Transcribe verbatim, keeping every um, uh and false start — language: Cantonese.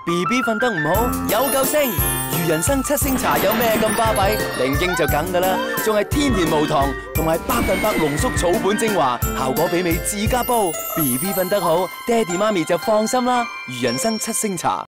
B B 瞓得唔好有救星。魚人生七星茶有咩咁巴閉？靈經就梗噶啦，仲係天然無糖同埋百分百濃縮草本精華，效果媲美自家煲。B B 瞓得好，爹哋媽咪就放心啦。魚人生七星茶。